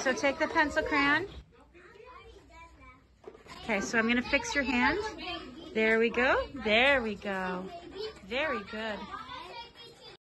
so take the pencil crayon. Okay, so I'm gonna fix your hand. There we go. There we go. Very good.